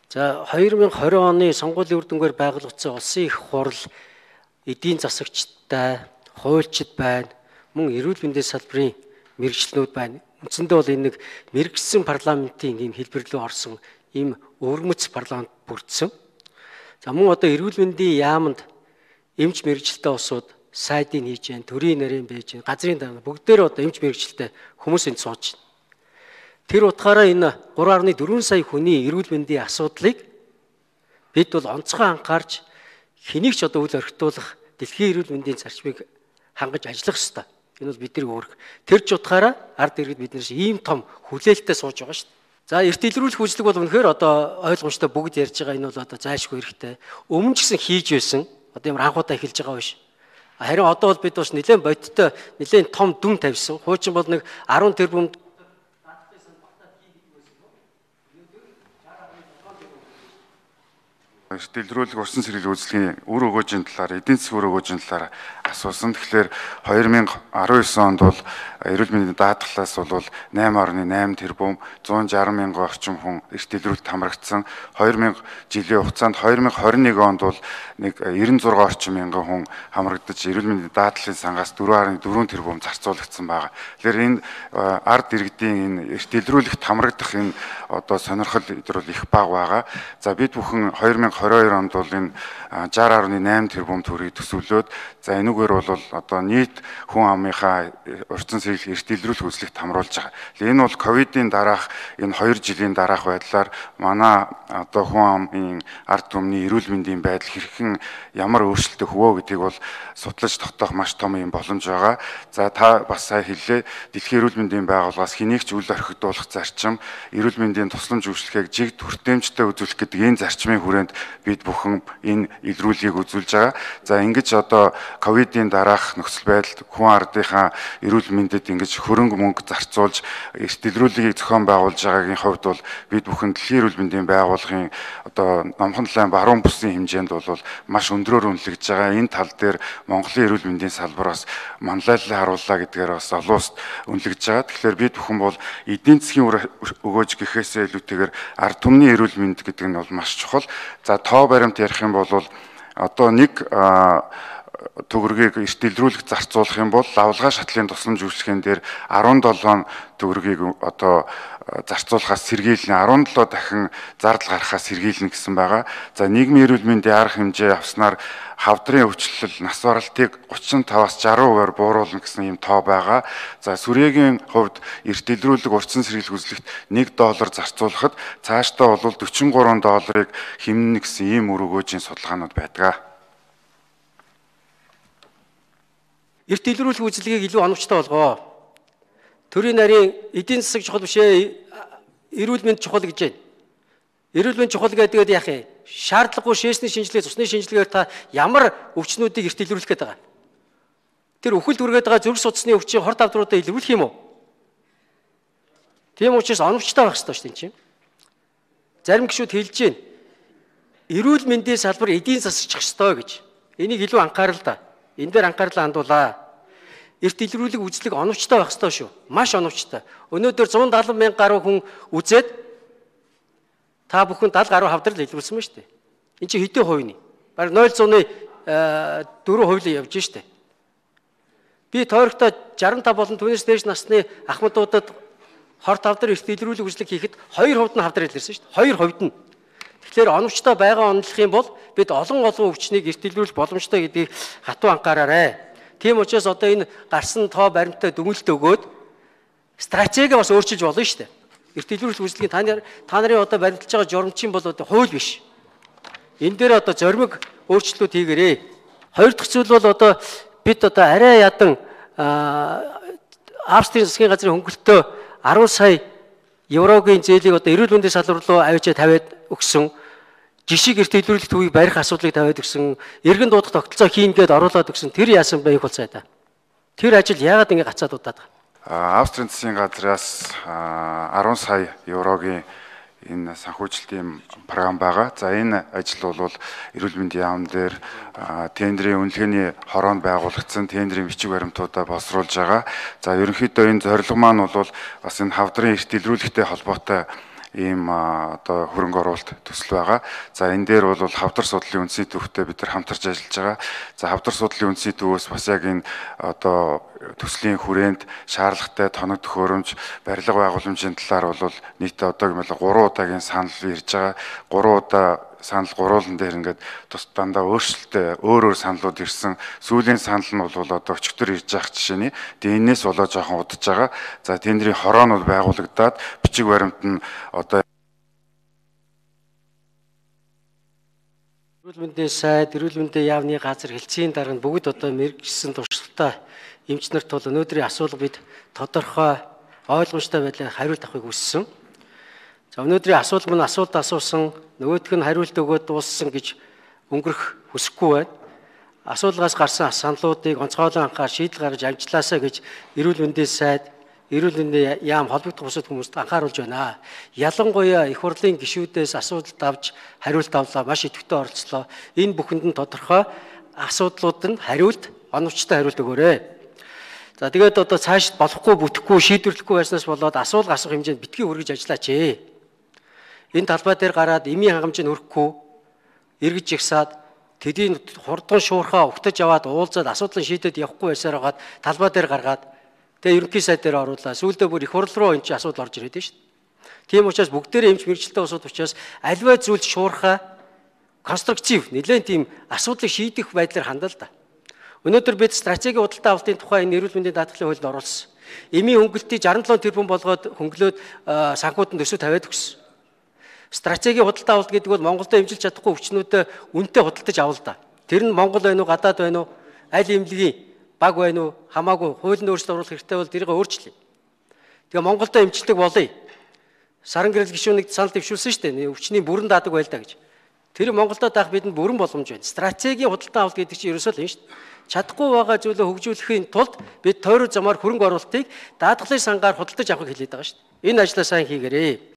За 2020 оны сонгуулийн үр дүнгээр байгуулагдсан улсын их хурал эдийн засагчтай, хуульчид байна, мөн эрүүл мэндийн салбарын мэрэгчлэнүүд байна. Үндсэндээ бол энэ нэг мэрэгчсэн парламентын ийм хэлбэрлүү орсон ийм өвөрмөц парламент бүрдсэн. За мөн одоо эрүүл мэндийн яамд эмч мэрэгчлэлтэй улсууд сайдыг хийж байна, төрийн нарийн байж байна, газрын даан бүгдээр одоо эмч мэрэгчлэлтэй хүмүүс энд сууж байна. Тэр утгаараа энэ 3.4 сая хүний эрүүл мэндийн асуудлыг бид бол онцгой анхаарч хэнийг ч одоо үл орхитуулах дэлхийн эрүүл мэндийн зарчмыг хангаж ажиллах ёстой. Энэ бол бидний үүрэг. Тэр ч утгаараа ард иргэд биднээс ийм том хүлээлттэй сууж байгаа шүү дээ. За эрт илрүүлэх үйлчлэг бол үнэхээр одоо ойлгомжтой бүгд ярьж байгаа энэ бол одоо зайлшгүй хэрэгтэй. Өмнө ч гэсэн хийж байсан. Одоо ямар анхудаа эхэлж байгаа биш. Харин одоо бол бид бас нэлээд бодиттой нэлээд том дүн тавьсан. Хуучин бол нэг 10 тэрбум Дэлгэрүүлэг урьдчилан сэргийлэх үйлчлэгийн үр өгөөжийн талаар, эдийн засгийн үр өгөөжийн талаар асуусан. Тэгэхээр 2019 онд бол эрүүл мэндийн даатгалаас бол 8.8 тэрбум 160 мянган орчим хүн эрт дэлгэрүүлэлт хамрагдсан. 2000 жилийн хугацаанд 2021 онд бол нэг 96 орчим мянган хүн хамрагдаж эрүүл мэндийн даатгалын сангаас 4.4 тэрбум зарцуулагдсан байгаа. Тэгэхээр энэ ард иргэдийн энэ эрт дэлгэрүүлэлт хамрагдах энэ одоо сонирхол өдрөл их бага байгаа. За бид бүхэн 2022 онд бол энэ 60.8 тэрбум төгрөгийг төсөвлөөд за энүүгээр бол одоо нийт хүн амынхаа урьдчилан сэргийлэх эрт дэлгэрүүлэх үзлэгт хамруулж байгаа. Энэ бол ковидын дараах энэ 2 жилийн дараах байдлаар манай одоо хүн амын ард түмний эрүүл мэндийн байдал хэрхэн ямар өөрчлөлтөй хөвөө гэдгийг бол судлаж тогтоох маш том юм боломж байгаа. За та бас сайн хэллээ. Дэлхийн эрүүл мэндийн байгууллагаас хэнийг ч үл орхигдуулах зарчим, эрүүл мэндийн тусламж үйлчлэгийг жигд хүртээмжтэй үзүүлэх гэдэг энэ зарчмын хүрээнд бид бүхэн энэ илрүүлгийг үзүүлж байгаа. За ингэж одоо ковидын дараах нөхцөл байдалд хүн ардынхаа эрүүл мэндэд ингэж хөрөнгө мөнгө зарцуулж эрт дэлгэрүүлгийг зохион байгуулж байгаагийн хувьд бол бид бүхэн дэлхийн эрүүл мэндийн байгууллагын одоо номхон талын баруун бүсийн хэмжээнд бол маш өндрөөр үнэлэгдэж байгаа. Энэ тал дээр Монголын эрүүл мэндийн салбараас манлайлал харууллаа гэдгээр бас олон улсад үнэлэгдэж байгаа. Тэгэхээр бид бүхэн бол эдийн засгийн үр өгөөж гэхээсээ илүүтэйгээр ард түмний эрүүл мэнд гэдэг нь бол маш чухал. За тоо баримт ярих юм бол одоо нэг төгрөгийг эрт дэлгэрүүлэх зарцуулах юм бол лавлгаа шатлын тусламж үйлчлэгийн дээр 17 төгрөгийг одоо зарцуулахаас сэргийлнэ, 17 дахин зардал гаргахаас сэргийлнэ гэсэн байгаа. За нийгмийн эрүүл мэндийн арга хэмжээ авснаар хавдрын өвчлөл, нас баралтыг 35-аас 60%-аар бууруулна гэсэн юм тоо байгаа. За сүрээгийн хувьд эрт дэлгэрүүлэг урьдчилан сэргийлэх үзлэгт $1 зарцуулахад цаашдаа бол $43 хэмнэнэ гэсэн ийм үр өгөөжийн судалгаанууд байдаг. Эрт дэлгэрүүлэх үйлчлэгийг илүү оновчтой болгоо. Төрийн нарийн эдийн засаг чухал биш ээ, эрүүл мэнд чухал гэж байна. Эрүүл мэнд чухал гэдэг яах юм? Шаардлагагүй шээсний шинжилгээ, цусны шинжилгээгээр та ямар өвчнүүдийг эрт дэлгэрүүлэх гээд байгаа. Тэр өхөлд үргээд байгаа зүрх судасны өвчийн хорт авдруудаа илрүүлэх юм уу? Тийм учраас оновчтой байх хэрэгтэй шүү дээ чинь. Зарим гишүүд хэлж байна. Эрүүл мэндийн салбар эдийн засагч ёстой гэж. Энийг илүү анхаарал та. Энэ дээр анхаарлаа хандуулаа. Эрт дэлгэрүүлэг үзлэг оновчтой байх ёстой шүү. Маш оновчтой. Өнөөдөр 170 мянга гаруй хүн үзээд та бүхэн 70 гаруй хавдрал илрүүлсэн байна шүү дээ. Энд чинь хэдэн хувь нь? Бараг 0.4% явж штэ. Би тойрогтой 65 болон түүнээс дээш насны ахмадуудад хорт хавдар эрт дэлгэрүүлэг үзлэг хийхэд 2% нь хавдар илэрсэн штэ. 2% нь. Тэгэхээр оновчтой байгаа онолох юм бол бид олон өвчнийг эрт дэлгэрүүлэх боломжтой гэдгийг хатуу анхаараарай. Тийм учраас одоо энэ гарсан тоо баримттай дүгнэлт өгөөд стратеги бас өөрчилж болно шүү дээ. Эрт дэлгэрүүлэх үйлчлэгийн та нарын одоо баримталж байгаа журамчин бол одоо хууль биш. Энэ дээр одоо зоримог өөрчлөлтүүд хийгээрэй. Хоёр дахь зүйл бол одоо бид одоо арай ядан Австрийн засгийн газрын хөнгөлөлтөө 10 сая еврогийн зээлийг одоо эрүүл мэндийн салбар руу авчиад тавиад өгсөн. Жишиг эрт дэлгэрүүлэх төвийг барих асуудлыг тавиад өгсөн. Эргэн дуудах тогтолцоо хийн гээд оруулаад өгсөн. Тэр яасан бэ их болцоо да. Тэр ажил яагаад ингэ гацаад удаад байгаа? Австрийн засгийн газраас 10 сая еврогийн энэ санхүүжилтийн програм байгаа. За энэ ажил бол эрүүл мэндийн яам дээр тендерийн үнэлгээний хороонд байгуулагдсан тендерийн бичиг баримтуудаа боловсруулж байгаа. За ерөнхийдөө энэ зорилго маань бол бас энэ хавдрын эрт дэлгэрүүлэхтэй холбоотой ийм одоо хөрөнгө оруулалт төсөл байгаа. За энэ дээр бол хавдар судлалын үндэсний төвтэй бид нар хамтарч ажиллаж байгаа. За хавдар судлалын үндэсний төвөөс бас яг энэ одоо төслийн хүрээнд шаардлагатай тоног төхөөрөмж, барилга байгууламжийн талаар бол нийтдээ одоо гэмэл 3 удаагийн санал ирж байгаа. 3 удаа санал гуруулан дээр ингээд тус дандаа өөрчлөлттэй өөр саналууд ирсэн. Сүүлийн санал нь бол одоо өчигдөр ирж байгаа жишээний. Тэгээ энээс болоо жоохон удаж байгаа. За тендерийн хороонууд байгуулагдаад бичиг баримт нь одоо Эрүүл мэндийн сайд, эрүүл мэндийн яамны газар хэлцгийн дарга нь бүгд одоо мэргэжсэн туршлагатай эмчнэрт бол өнөөдрийн асуулга бид тодорхой ойлгомжтой байдлаар хариулт авахыг хүссэн. За өнөөдрийн асуулга мань асуулт асуусан, нөгөөх нь хариулт өгөөд дууссан гэж өнгөрөх хүсэхгүй байна. Асуулгаас гарсан саналуудыг онцгойлон анхаар шийдэл гаргаж амжлаасаа гэж эрүүл мэндийн сайд, эрүүл мэндийн яам холбогдох бусад хүмүүст анхааруулж байна. Ялангуяа их хурлын гишүүдээс асуудалд авч хариулт авлаа, маш идэвхтэй оролцлоо. Энэ бүхэнд нь тодорхой асуудлууд нь хариулт, оновчтой хариулт өгөөрэй. За тэгээд одоо цаашд болохгүй, бүтэхгүй, шийдвэрлэхгүй байснаас болоод асуулга асуух хэмжээнд битгий хүргэж ажиллаач. Энэ талбай дээр гараад эмийн хангамжийг өрөхгүй, эргэж ихсаад тэдийн хурдан шуурхаа угтаж аваад уулзаад асуудлыг шийдэд явахгүй байсаар хагаад талбай дээр гаргаад тэгээ ерөнхий сайд дээр оруулаа. Сүүлдээ бүр их хурл руу энэ чинь асуудал орж ирээд шүү дээ. Тийм учраас бүгдээрээ эмч мэргэжилтэй усууд учраас аливаа зүйлд шуурхаа конструктив нэлээд тийм асуудлыг шийдэх байдлаар хандаа л да. Өнөөдөр бид стратегийн худалдаа авалтын тухай энэ эрүүл мэндийн даатгалын хуулинд оруулсан. Эмийн хөнгөлтийг 67 тэрбум болгоод хөнгөлөөд санхүүдэнд өсөв тавиад өгсөн. Стратегийн худалдаа авалт гэдэг бол Монголд эмчилж чадахгүй хүчнүүдэд үнэтэй худалдаж авал да. Тэр нь Монгол байна уу, гадаад байна уу, аль эмнэлгийн баг байна уу, хамаагүй хуулийн өөрчлөлт оруулах хэрэгтэй бол тэрийг өөрчлөе. Тэгээ Монголд эмчилдэг болъё. Саран гэрэл гишүүнийг санал дэвшүүлсэн шүү дээ. Өвчний бүрэн даадаг байл та гэж. Тэр Монголд даах бидэнд бүрэн боломж байна. Стратегийн худалдаа авалт гэдэг чинь ерөөсөө л энэ шүү дээ. Чадахгүй байгаа зүйлөө хөгжүүлэхийн тулд бид тойрог замаар хөрөнгө оруулалтыг даатгалын сангаар худалдаж авахыг хэлээд байгаа шүү дээ. Энэ ажлаа сайн хийгээрэй.